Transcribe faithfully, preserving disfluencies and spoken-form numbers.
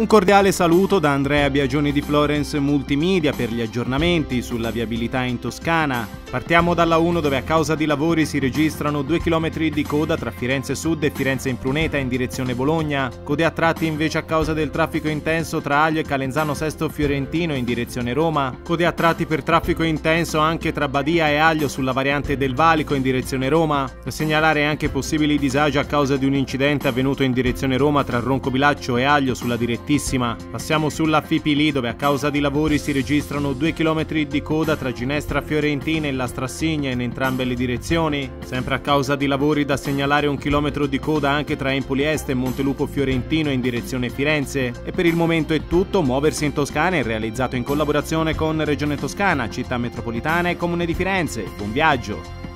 Un cordiale saluto da Andrea Biagioni di Florence Multimedia per gli aggiornamenti sulla viabilità in Toscana. Partiamo dalla uno dove a causa di lavori si registrano due chilometri di coda tra Firenze Sud e Firenze Impruneta in direzione Bologna, code a tratti invece a causa del traffico intenso tra Aglio e Calenzano Sesto Fiorentino in direzione Roma, code a tratti per traffico intenso anche tra Badia e Aglio sulla variante del Valico in direzione Roma, da segnalare anche possibili disagi a causa di un incidente avvenuto in direzione Roma tra Roncobilaccio e Aglio sulla direttissima. Passiamo sulla Fipili dove a causa di lavori si registrano due chilometri di coda tra Ginestra Fiorentina e la Strassigna in entrambe le direzioni. Sempre a causa di lavori da segnalare un chilometro di coda anche tra Empoli Est e Montelupo Fiorentino in direzione Firenze. E per il momento è tutto. Muoversi in Toscana è realizzato in collaborazione con Regione Toscana, Città Metropolitana e Comune di Firenze. Buon viaggio!